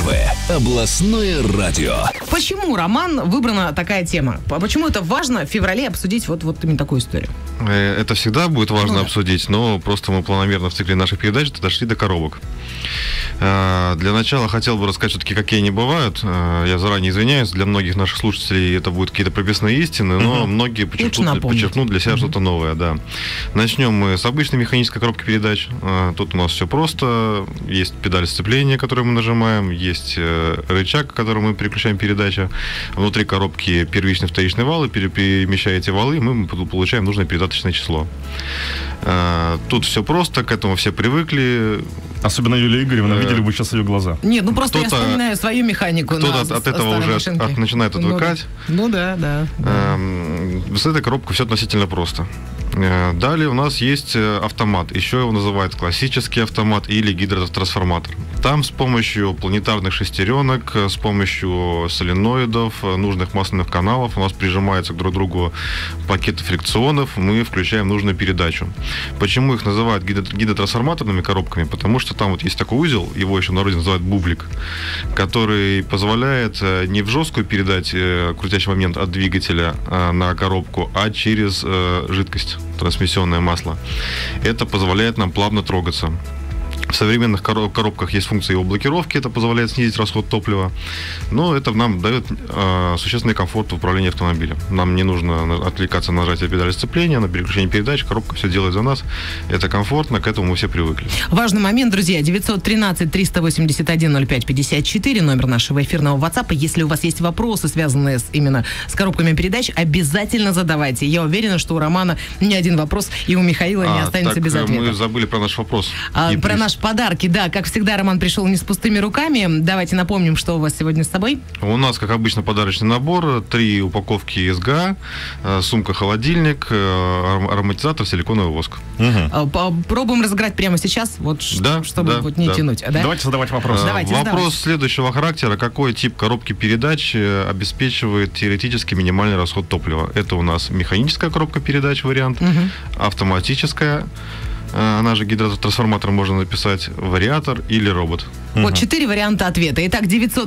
Первое областное радио. Почему, Роман, выбрана такая тема? Почему это важно в феврале обсудить вот именно такую историю? Это всегда будет важно обсудить, но просто мы планомерно в цикле нашей передачи дошли до коробок. Для начала хотел бы рассказать все-таки, какие они бывают. Я заранее извиняюсь, для многих наших слушателей это будут какие-то прописные истины, но многие подчеркнут для себя что-то новое. Да. Начнем мы с обычной механической коробки передач. Тут у нас все просто. Есть педаль сцепления, которую мы нажимаем, есть рычаг, которым мы переключаем передачу. Внутри коробки первичный, вторичный вал, и перемещая эти валы, мы получаем нужное передаточное число. Тут все просто, к этому все привыкли. Особенно Юлия Игоревна, видели бы сейчас ее глаза. Нет, ну просто я вспоминаю свою механику. Кто-то от этого уже начинает отвыкать. Ну да. С этой коробкой все относительно просто. Далее у нас есть автомат. Еще его называют классический автомат или гидротрансформатор. Там с помощью планетарных шестеренок, с помощью соленоидов, нужных масляных каналов у нас прижимаются друг к другу пакеты фрикционов, мы включаем нужную передачу. Почему их называют гидротрансформаторными коробками? Потому что там вот есть такой узел, его еще в народе называют бублик, который позволяет не в жесткую передать крутящий момент от двигателя на коробку, а через жидкость, трансмиссионное масло. Это позволяет нам плавно трогаться. В современных коробках есть функция его блокировки, это позволяет снизить расход топлива, но это нам дает существенный комфорт в управлении автомобилем. Нам не нужно отвлекаться на нажатие педали сцепления, на переключение передач, коробка все делает за нас. Это комфортно, к этому мы все привыкли. Важный момент, друзья, 913-381-05-54, номер нашего эфирного WhatsApp. Если у вас есть вопросы, связанные именно с коробками передач, обязательно задавайте. Я уверена, что у Романа ни один вопрос и у Михаила не останется без ответа. Мы забыли про наш вопрос. Про наш подарки, да. Как всегда, Роман пришел не с пустыми руками. Давайте напомним, что у вас сегодня с собой. У нас, как обычно, подарочный набор. 3 упаковки СГА, сумка-холодильник, ароматизатор, силиконовый воск. Пробуем разыграть прямо сейчас, вот, чтобы не тянуть. Да? Давайте задавать вопрос. Вопрос следующего характера. Какой тип коробки передач обеспечивает теоретически минимальный расход топлива? Это у нас механическая коробка передач вариант, автоматическая, она же гидротрансформатор, можно написать вариатор или робот. Вот 4 варианта ответа. Итак,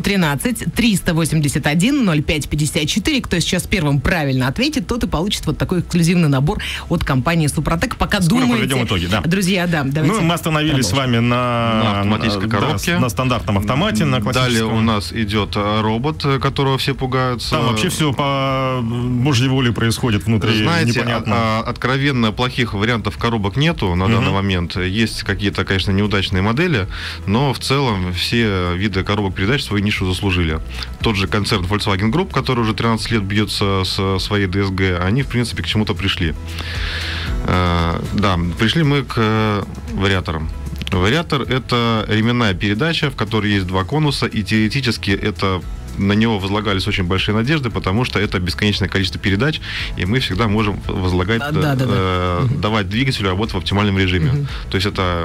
913-381-05-54. Кто сейчас первым правильно ответит, тот и получит вот такой эксклюзивный набор от компании Супротек. Пока скоро думаете... подведем итоги, да. Друзья, да, давайте. Ну, мы остановились с вами на автоматической коробке. На стандартном автомате, на классическом. Далее у нас идет робот, которого все пугаются. Там вообще все по Божьей воле происходит внутри. Знаете, непонятно. Откровенно плохих вариантов коробок нету на данный момент. Есть какие-то, конечно, неудачные модели, но в целом все виды коробок передач свою нишу заслужили. Тот же концерн Volkswagen Group, который уже 13 лет бьется со своей DSG, они, в принципе, к чему-то пришли. Да, пришли мы к вариаторам. Вариатор – это ременная передача, в которой есть 2 конуса, и теоретически это на него возлагались очень большие надежды, потому что это бесконечное количество передач, и мы всегда можем возлагать, давать двигателю работу в оптимальном режиме. То есть это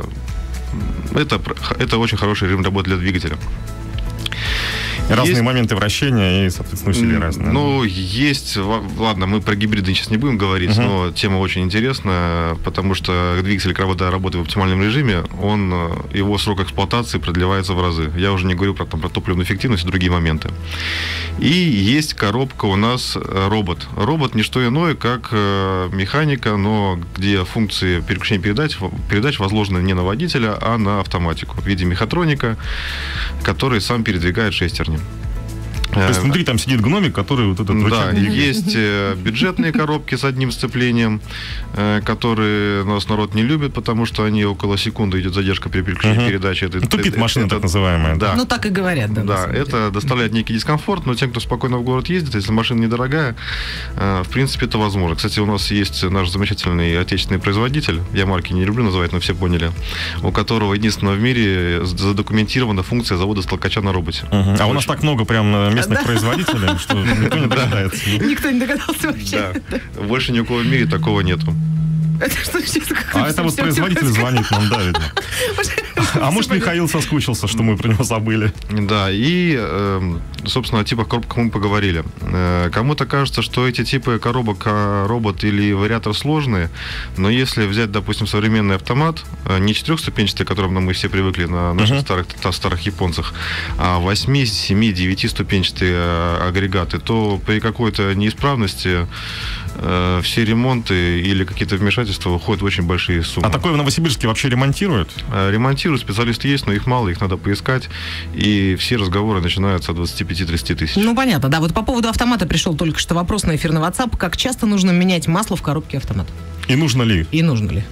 очень хороший режим работы для двигателя. Разные моменты вращения и, соответственно, усилия разные. Ну, есть... Ладно, мы про гибриды сейчас не будем говорить, но тема очень интересная, потому что двигатель, когда работает в оптимальном режиме, его срок эксплуатации продлевается в разы. Я уже не говорю про топливную эффективность и другие моменты. И есть коробка у нас робот. Робот не что иное, как механика, но где функции переключения передач возложены не на водителя, а на автоматику в виде мехатроника, который сам передвигает шестерни. То есть внутри там сидит гномик, который вот этот... Да, есть бюджетные коробки с одним сцеплением, которые нас народ не любит, потому что они около секунды идет задержка при переключении передачи. Тупит машина, так называемая. Да. Ну, так и говорят. Да, это доставляет некий дискомфорт, но тем, кто спокойно в город ездит, если машина недорогая, в принципе, это возможно. Кстати, у нас есть наш замечательный отечественный производитель, я марки не люблю называть, но все поняли, у которого единственного в мире задокументирована функция завода с толкача на роботе. А у нас так много прям местных производителей, что никто не догадается. Никто не догадался вообще. Да. Больше ни у кого в мире такого нету. Это что, это вот производитель звонит нам, да, видно. А может, Михаил соскучился, что мы про него забыли. Да, и, собственно, о типах коробок мы поговорили. Кому-то кажется, что эти типы коробок робот или вариатор сложные, но если взять, допустим, современный автомат, не 4-ступенчатый, к которым мы все привыкли на наших старых японцах, а 8, 7, 9-ступенчатые агрегаты, то при какой-то неисправности все ремонты или какие-то вмешательства уходят в очень большие суммы. А такое в Новосибирске вообще ремонтируют? Ремонтируют, специалисты есть, но их мало, их надо поискать. И все разговоры начинаются от 25-30 тысяч. Ну, понятно, да. Вот по поводу автомата пришел только что вопрос на эфирный WhatsApp. Как часто нужно менять масло в коробке автомата? И нужно ли? И нужно ли?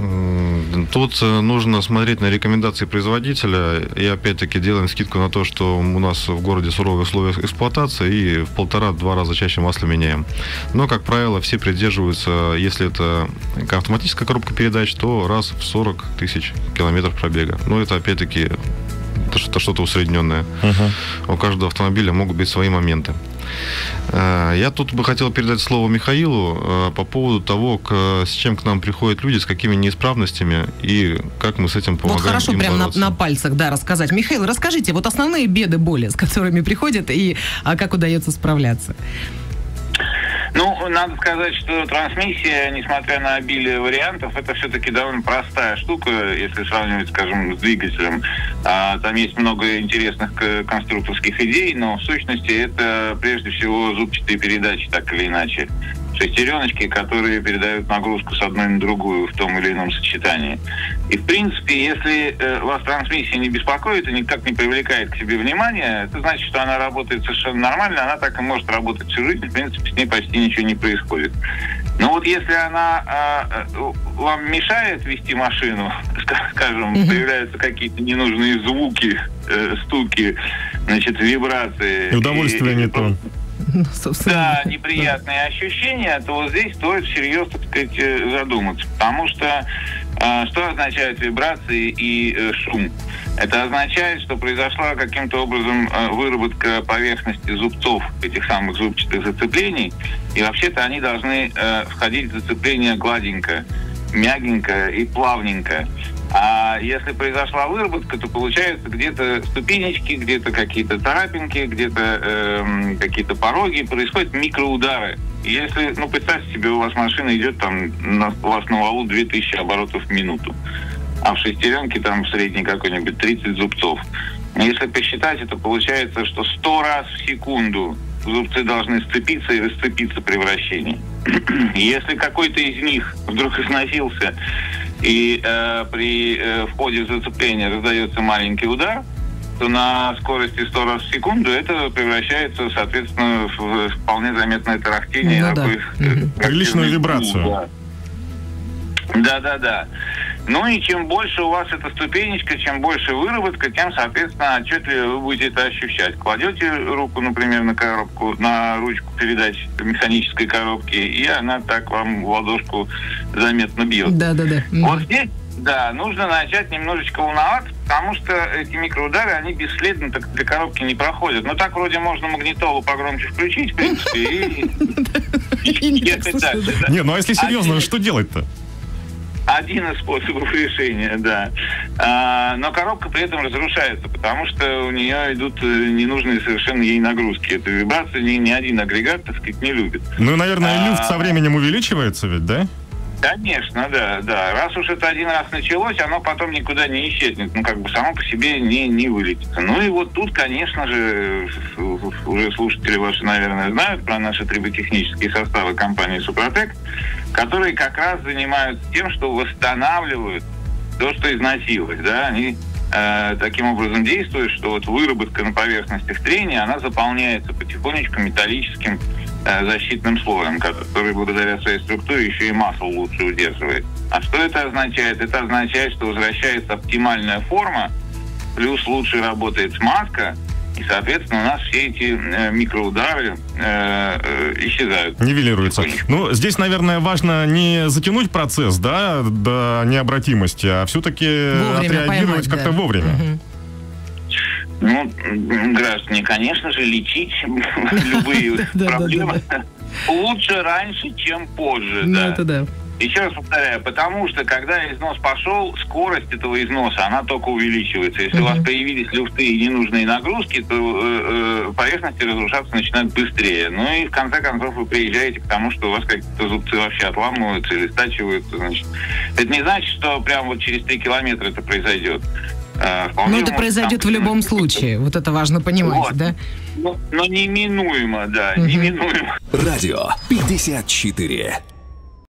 Тут нужно смотреть на рекомендации производителя, и опять-таки делаем скидку на то, что у нас в городе суровые условия эксплуатации, и в 1,5-2 раза чаще масло меняем. Но, как правило, все придерживаются, если это автоматическая коробка передач, то раз в 40 тысяч километров пробега. Но это опять-таки это что-то усредненное. У каждого автомобиля могут быть свои моменты. Я тут бы хотел передать слово Михаилу по поводу того, с чем к нам приходят люди, с какими неисправностями и как мы с этим помогаем. Вот хорошо им прям бороться. на пальцах, да, рассказать. Михаил, расскажите, вот основные беды, боли, с которыми приходят, и как удается справляться? Ну, надо сказать, что трансмиссия, несмотря на обилие вариантов, это все-таки довольно простая штука, если сравнивать, скажем, с двигателем. Там есть много интересных конструкторских идей, но в сущности это прежде всего зубчатые передачи, так или иначе. Шестереночки, которые передают нагрузку с одной на другую в том или ином сочетании. И, в принципе, если вас трансмиссия не беспокоит и никак не привлекает к себе внимания, это значит, что она работает совершенно нормально, она так и может работать всю жизнь, в принципе, с ней почти ничего не происходит. Но вот если она вам мешает вести машину, скажем, появляются какие-то ненужные звуки, стуки, значит, вибрации. И удовольствие не то. Да, неприятные ощущения, то вот здесь стоит всерьез, так сказать, задуматься. Потому что что означают вибрации и шум? Это означает, что произошла каким-то образом выработка поверхности зубцов, этих самых зубчатых зацеплений, и вообще-то они должны входить в зацепление гладенько, мягенько и плавненько. А если произошла выработка, то получается где-то ступенечки, где-то какие-то царапинки, где-то какие-то пороги, происходят микроудары. И если, представьте себе, у вас машина идет там, у вас на валу 2000 оборотов в минуту, а в шестеренке там в средней какой-нибудь 30 зубцов. Если посчитать, это получается, что 100 раз в секунду зубцы должны сцепиться и расцепиться при вращении. Если какой-то из них вдруг износился и при входе в зацепление раздается маленький удар, то на скорости 100 раз в секунду это превращается, соответственно, в вполне заметное тарахтение. Приличную вибрацию. Да. Ну и чем больше у вас эта ступенечка, чем больше выработка, тем, соответственно, отчетливее вы будете это ощущать. Кладете руку, например, на коробку, на ручку передач механической коробки, и она так вам в ладошку заметно бьет. Да. Вот здесь, да, нужно начать немножечко волноваться, потому что эти микроудары, они бесследно так для коробки не проходят. Ну так вроде можно магнитолу погромче включить, в принципе, и ехать дальше. Не, ну а если серьезно, что делать-то? Один из способов решения, да. Но коробка при этом разрушается, потому что у нее идут ненужные совершенно ей нагрузки. Эту вибрацию ни один агрегат, так сказать, не любит. Ну, наверное, люфт со временем увеличивается ведь, да? Конечно, да. Раз уж это один раз началось, оно потом никуда не исчезнет. Само по себе не вылетится. Ну и вот тут, конечно же, уже слушатели ваши, наверное, знают про наши триботехнические составы компании «Супротек», которые как раз занимаются тем, что восстанавливают то, что износилось. Да? Они таким образом действуют, что вот выработка на поверхностях трения, она заполняется потихонечку металлическим защитным слоем, который благодаря своей структуре еще и масло лучше удерживает. А что это означает? Это означает, что возвращается оптимальная форма, плюс лучше работает смазка, и, соответственно, у нас все эти микроудары исчезают. Нивелируются. Ну, здесь, наверное, важно не затянуть процесс, да, до необратимости, а все-таки отреагировать как-то вовремя. Ну, граждане, конечно же, лечить любые проблемы лучше раньше, чем позже. Ну, это да. Еще раз повторяю, потому что когда износ пошел, скорость этого износа, она только увеличивается. Если у вас появились люфты и ненужные нагрузки, то поверхности разрушаться начинают быстрее. Ну и в конце концов вы приезжаете к тому, что у вас какие-то зубцы вообще отламываются или стачиваются. Значит. Это не значит, что прямо вот через 3 километра это произойдет. Но это произойдет в любом случае. Вот это важно понимать, вот. Да? Но неминуемо, да, неминуемо. Радио 54.